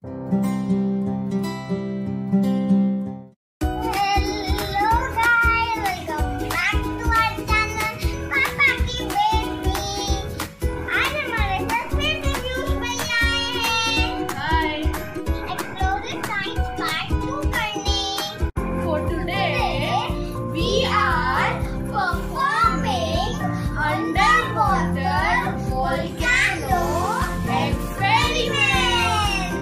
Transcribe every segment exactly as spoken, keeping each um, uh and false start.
Volcano experiment.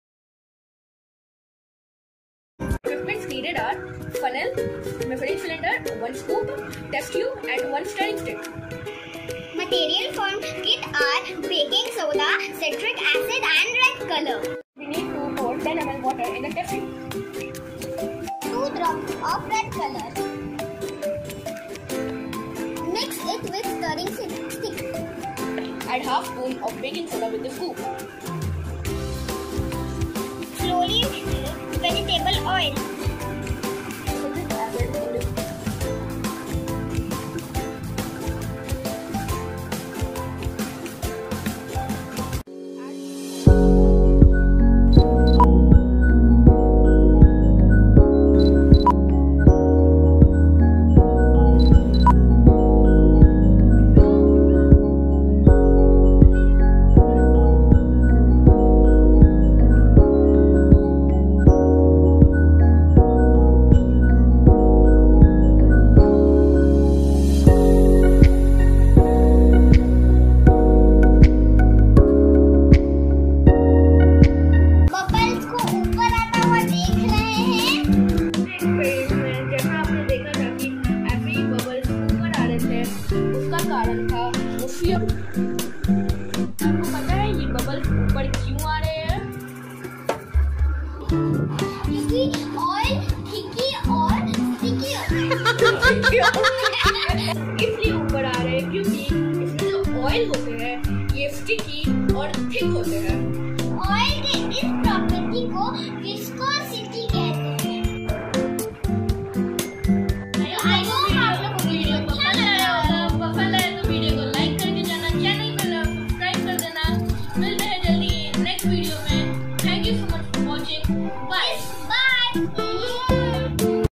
Equipments needed are funnel, methane cylinder, one scoop, test tube, and one stirring stick. Material for kit are baking soda, citric acid, and red color. We need to pour ten milliliters water in the test tube. Two drops of red color. Mix it with stirring stick. Add half spoon of baking soda with the scoop. Slowly vegetable oil. कारण था वो fear. आपको पता है ये bubbles ऊपर क्यों आ रहे हैं? क्योंकि ऑयल थिकी और स्टिकी